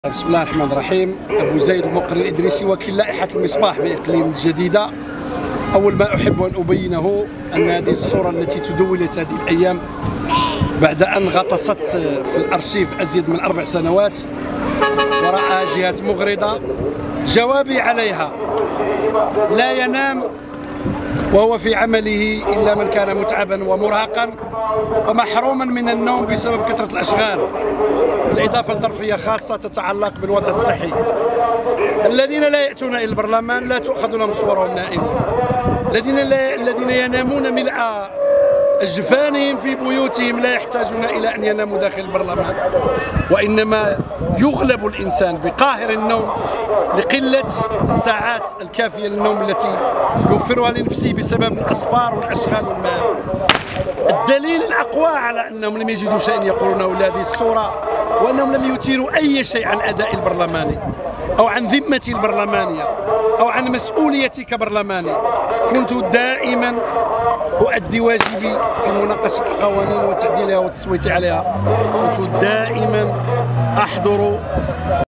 بسم الله الرحمن الرحيم. أبو زيد المقري الإدريسي، وكيل لائحة المصباح بإقليم الجديدة. أول ما أحب أن أبينه أن هذه الصورة التي تدولت هذه الأيام بعد أن غطست في الأرشيف أزيد من 4 سنوات وراء جهات مغرضة، جوابي عليها: لا ينام وهو في عمله إلا من كان متعبا ومرهقا ومحروما من النوم بسبب كثرة الأشغال، بالإضافة لظرفية خاصة تتعلق بالوضع الصحي. الذين لا يأتون إلى البرلمان لا تؤخذ لهم صورهم نائمين، الذين ينامون ملء أجفانهم في بيوتهم لا يحتاجون إلى أن يناموا داخل البرلمان، وإنما يغلب الإنسان بقاهر النوم لقلة الساعات الكافية للنوم التي يوفرها لنفسه بسبب الأسفار والأشغال والمهام. الدليل الأقوى على أنهم لم يجدوا شيئا يقولونه لهذه الصورة وأنهم لم يثيروا أي شيء عن أداء البرلماني أو عن ذمتي البرلمانية أو عن مسؤوليتي كبرلماني. كنت دائما أؤدي واجبي في مناقشة القوانين وتعديلها والتصويت عليها، كنت دائما أحضر